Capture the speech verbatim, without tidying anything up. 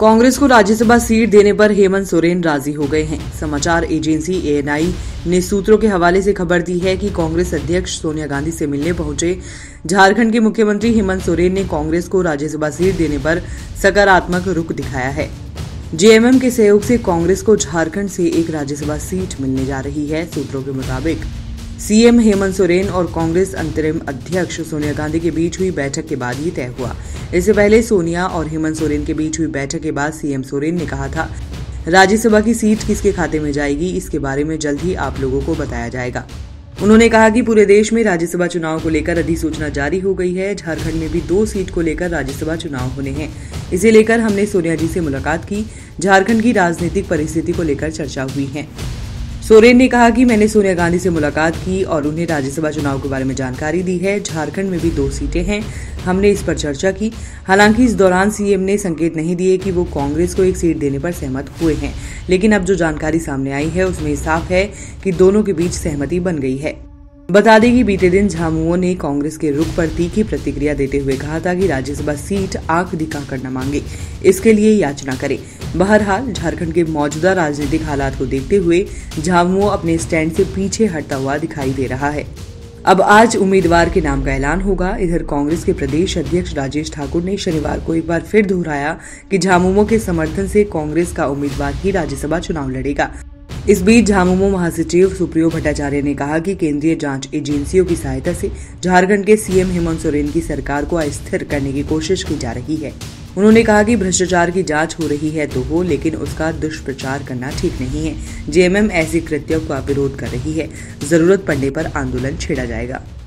कांग्रेस को राज्यसभा सीट देने पर हेमंत सोरेन राजी हो गए हैं। समाचार एजेंसी एएनआई ने सूत्रों के हवाले से खबर दी है कि कांग्रेस अध्यक्ष सोनिया गांधी से मिलने पहुंचे झारखंड के मुख्यमंत्री हेमंत सोरेन ने कांग्रेस को राज्यसभा सीट देने पर सकारात्मक रुख दिखाया है। जेएमएम के सहयोग से कांग्रेस को झारखंड से एक राज्यसभा सीट मिलने जा रही है। सूत्रों के मुताबिक सीएम हेमंत सोरेन और कांग्रेस अंतरिम अध्यक्ष सोनिया गांधी के बीच हुई बैठक के बाद ये तय हुआ। इससे पहले सोनिया और हेमंत सोरेन के बीच हुई बैठक के बाद सीएम सोरेन ने कहा था, राज्यसभा की सीट किसके खाते में जाएगी इसके बारे में जल्द ही आप लोगों को बताया जाएगा। उन्होंने कहा कि पूरे देश में राज्यसभा चुनाव को लेकर अधिसूचना जारी हो गई है। झारखंड में भी दो सीट को लेकर राज्यसभा चुनाव होने हैं। इसे लेकर हमने सोनिया जी से मुलाकात की। झारखंड की राजनीतिक परिस्थिति को लेकर चर्चा हुई है। सोरेन ने कहा कि मैंने सोनिया गांधी से मुलाकात की और उन्हें राज्यसभा चुनाव के बारे में जानकारी दी है। झारखंड में भी दो सीटें हैं, हमने इस पर चर्चा की। हालांकि इस दौरान सीएम ने संकेत नहीं दिए कि वो कांग्रेस को एक सीट देने पर सहमत हुए हैं, लेकिन अब जो जानकारी सामने आई है उसमें साफ है कि दोनों के बीच सहमति बन गई है। बता दें कि बीते दिन झामुमो ने कांग्रेस के रुख पर तीखी प्रतिक्रिया देते हुए कहा था कि राज्यसभा सीट आंख दिखाकर न मांगे, इसके लिए याचना करे। बहरहाल झारखंड के मौजूदा राजनीतिक हालात को देखते हुए झामुमो अपने स्टैंड से पीछे हटता हुआ दिखाई दे रहा है। अब आज उम्मीदवार के नाम का ऐलान होगा। इधर कांग्रेस के प्रदेश अध्यक्ष राजेश ठाकुर ने शनिवार को एक बार फिर दोहराया कि झामुमो के समर्थन से कांग्रेस का उम्मीदवार ही राज्यसभा चुनाव लड़ेगा। इस बीच झामुमो महासचिव सुप्रियो भट्टाचार्य ने कहा कि केंद्रीय जांच एजेंसियों की सहायता से झारखंड के सीएम हेमंत सोरेन की सरकार को अस्थिर करने की कोशिश की जा रही है। उन्होंने कहा कि भ्रष्टाचार की जांच हो रही है तो हो, लेकिन उसका दुष्प्रचार करना ठीक नहीं है। जेएमएम ऐसी कृत्यों का विरोध कर रही है। जरूरत पड़ने पर आंदोलन छेड़ा जाएगा।